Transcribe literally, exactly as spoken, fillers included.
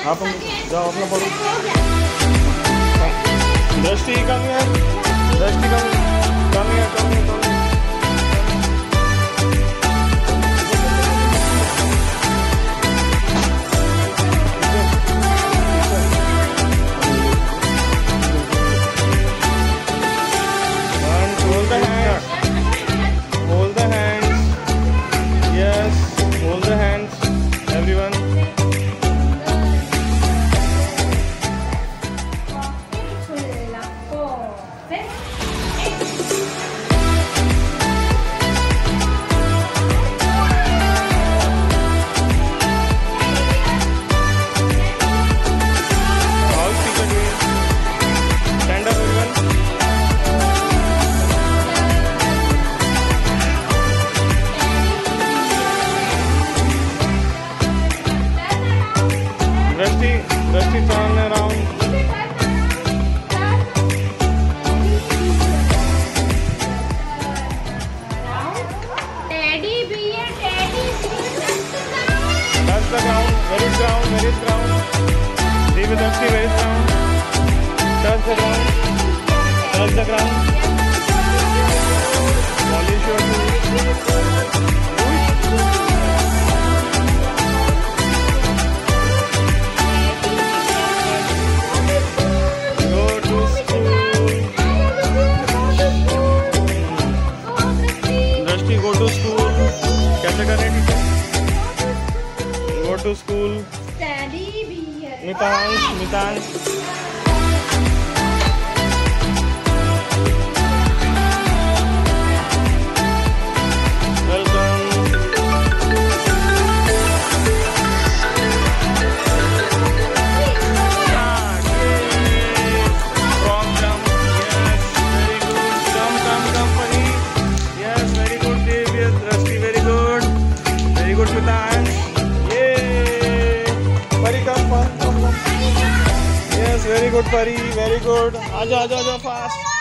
आप जाओ अपना पढ़ो। दृष्टि कम है, दृष्टि कम कम है, कम है, कम है। Hold the hands. Hold the hands. Yes, hold the hands. Everyone. Rusty, Rusty, turn around. Teddy bear, teddy bear, touch the ground. Where is ground? Where is ground? Leave it, Rusty. Where is ground? Touch the ground. Touch the ground. Polish your shoes. Go to school. कैसे कर रहे teacher? Go to school. Teddy bear. Mitansh, Mitansh. Welcome. Start. Yay. Frog jump. Yes, very good. Come, come, come, Pari. Yes, very good, David. Rusty, very good. Very good, Mitansh. Yay! Pari, come, come, come, come. Yes, very good, Pari. Very good. Aaja, aaja, aaja, fast.